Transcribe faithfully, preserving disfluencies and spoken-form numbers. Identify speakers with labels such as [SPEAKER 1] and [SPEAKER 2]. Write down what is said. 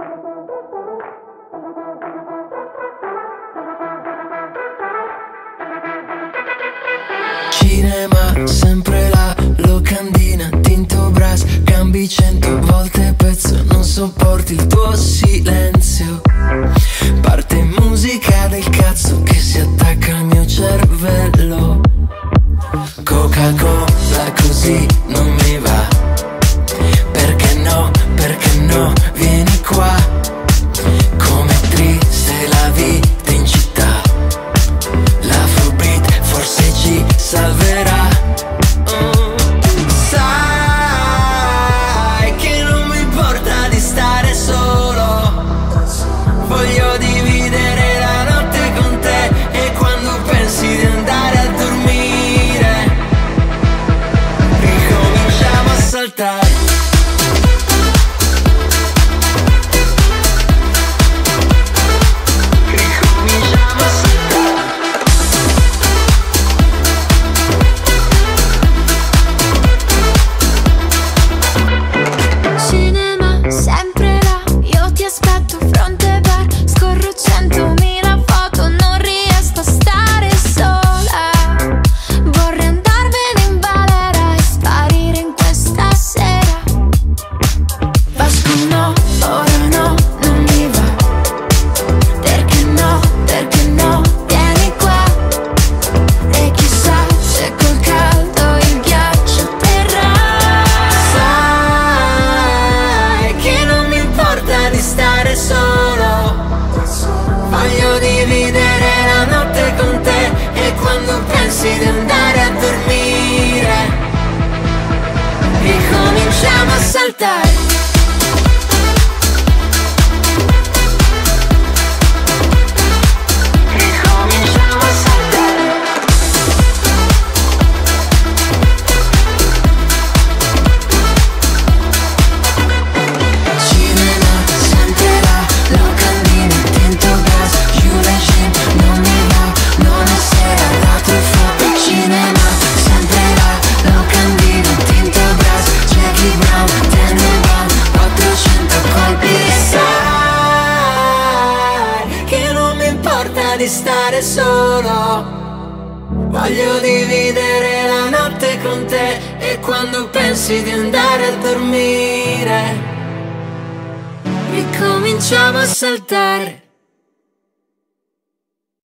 [SPEAKER 1] Cinema, sempre là, locandina, tinto brass, cambi cento volte pezzo, non sopporti il tuo silenzio. Parte musica del cazzo che si attacca al mio cervello. Coca-Cola così non mi va. Perché no, perché no, vieni qua. Com'è triste la vita in città. L'Afrobeat forse ci salverà. Oh. Sai che non mi importa di stare solo. Voglio dividere la notte con te. E quando pensi di andare a dormire ricominciamo a saltare. Voglio dividere la notte con te. E quando pensi di andare a dormire ricominciamo a saltare. Di stare solo, voglio dividere la notte con te. E quando pensi di andare a dormire ricominciamo a saltare.